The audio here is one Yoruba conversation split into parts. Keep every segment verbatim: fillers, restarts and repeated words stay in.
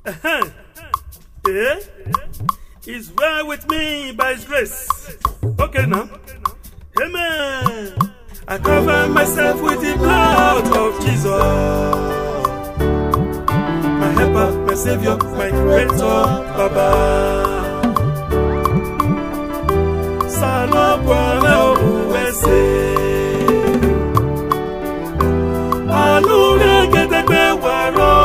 Yeah? He's well with me by His grace. Okay now. Amen. I cover myself with the blood of Jesus. My helper, my savior, my creator, Baba. Salopwa uwese. Alure ketekwe waro.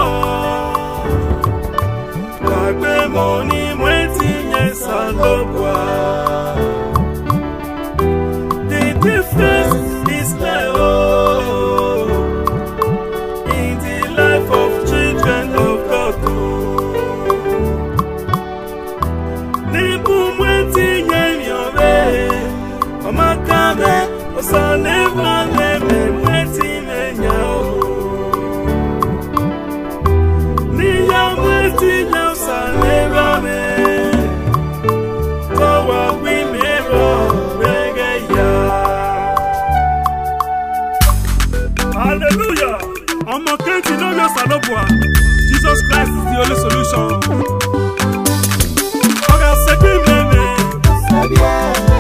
Kagbe moni mweti nye salopwa. The difference is clear, oh, in the life of children of God. Nibu mweti nye nyore. Omakame, osaneva neme mweti menyao. Niya mweti na osaneva me. Towa wimero regeya. Hallelujah! Omo kenti no yo salopwa. Jesus Christ is the only solution. Oga sepi meme. Sabia.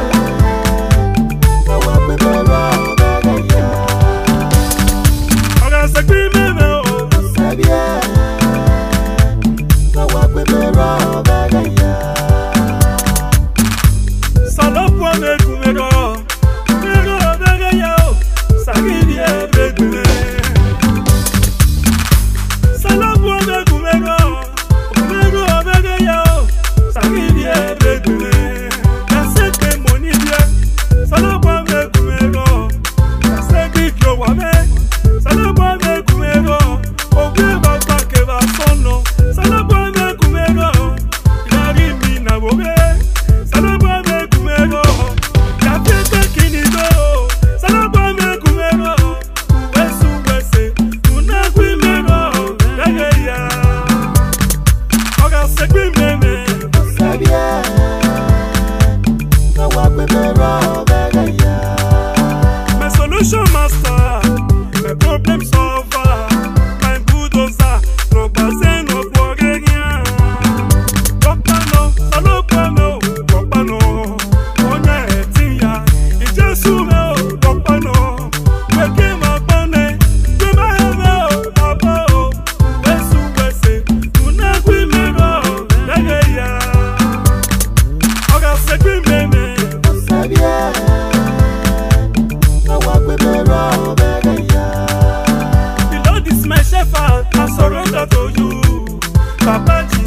My solution master, my problem solver, my bulldozer, no basen no bogegia.Ropano, salopano, propano, onya etia, ijesume propano, weke mapane, kema heve papa o, wesu wese, unagwi mero, legeya. Oga segwi meme, sabia. The Lord is my shepherd, I surrender to you, Papa.